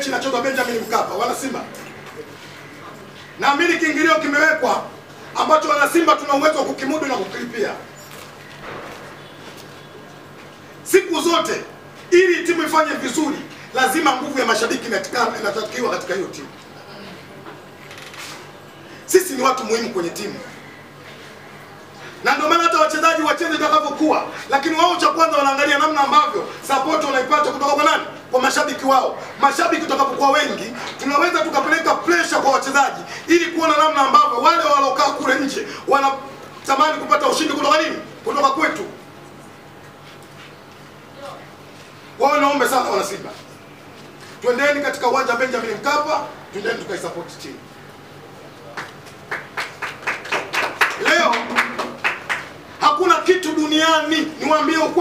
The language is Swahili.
mechi inachezwa Benjamin Mkapa, wana Simba. Naamini kiingilio kimewekwa ambacho wana Simba tuna uwezo wa kukimudu na kukilipia. Siku zote ili timu ifanye vizuri lazima nguvu ya mashabiki inatakiwa katika hiyo timu. Sisi ni watu muhimu kwenye timu. Na ndio maana hata wachezaji wacheze itakavyokuwa, lakini wao cha kwanza wanaangalia namna ambavyo support wanaipata kutoka kwa nani? Kwa mashabiki wao. Mashabiki tutakapokuwa wengi, tunaweza tukapeleka pressure kwa wachezaji ili kuona namna ambavyo wale walokaa kule nje wanatamani kupata ushindi kutoka nini? Kutoka kwetu. Wao naombe sana wana Simba. Twendeni katika uwanja Benjamin Mkapa, twendeni tukaisupport timu. Leo hakuna kitu duniani niwaambie